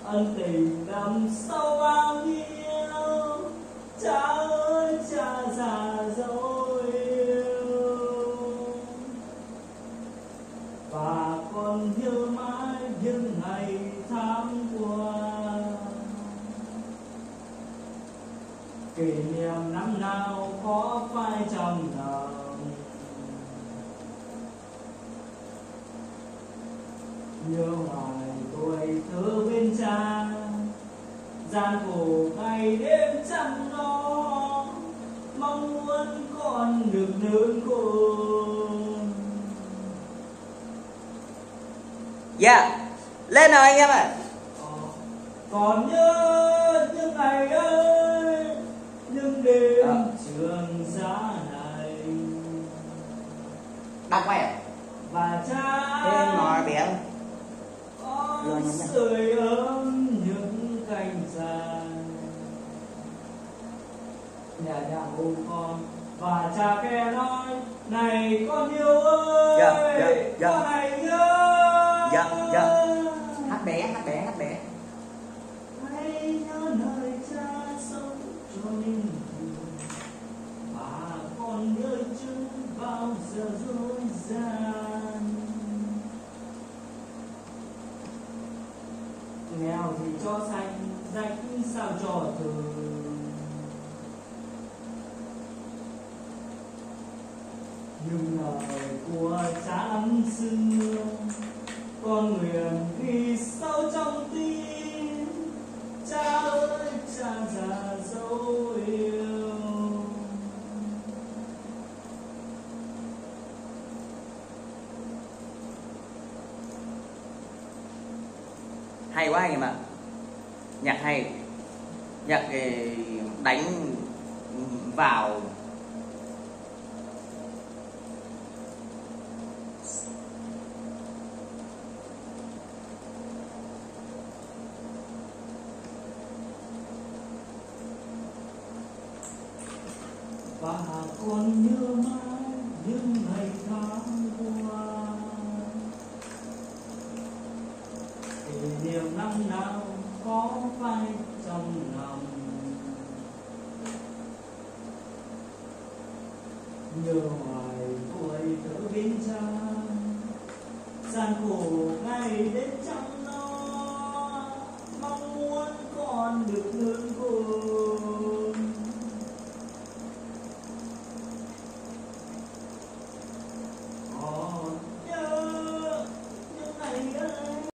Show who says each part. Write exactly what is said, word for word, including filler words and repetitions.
Speaker 1: ân tình đậm sâu bao nhiêu, cha ơi cha già dấu yêu. Và con nhớ mãi những ngày tháng qua, kỷ niệm năm nào có phai trong lòng. Nhớ hoài tuổi thơ bên cha, gian khổ ngày đêm chăm lo, mong muốn con được lớn khôn.
Speaker 2: Dạ, lên nào anh em ạ.
Speaker 1: Còn nhớ những ngày ấy, những đêm à. trường giá này.
Speaker 2: Đọc mày à?
Speaker 1: Và cha
Speaker 2: thế nói bé
Speaker 1: con sưởi ấm những cánh dài, nhà nhà ôm con và cha kẻ nói này con yêu ơi,
Speaker 2: dạ, dạ, dạ.
Speaker 1: con hãy nhớ.
Speaker 2: Dạ, dạ. Hát bé, hát bé, hát bé.
Speaker 1: Hãy nhớ lời cha sống cho nên mà con nhớ chứ bao giờ dối gian. Nghèo thì cho xanh, rách sao cho thường, nhưng lời của cha năm xưa con nguyện ghi sâu trong tim. Cha ơi cha già dấu yêu.
Speaker 2: Hay quá anh em ạ. Nhạc hay. Nhạc đánh vào
Speaker 1: và con nhớ mãi những ngày tháng qua, kỷ niệm năm nào có phai trong lòng. Nhớ